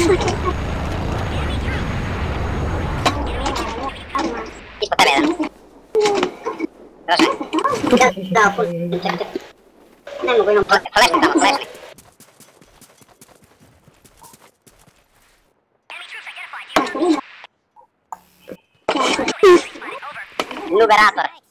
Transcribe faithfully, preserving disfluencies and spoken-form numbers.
Ispod tebe jedan. Prošle. Da, full. Ne mogu, imam Flashni tamo, flashni. Liberator.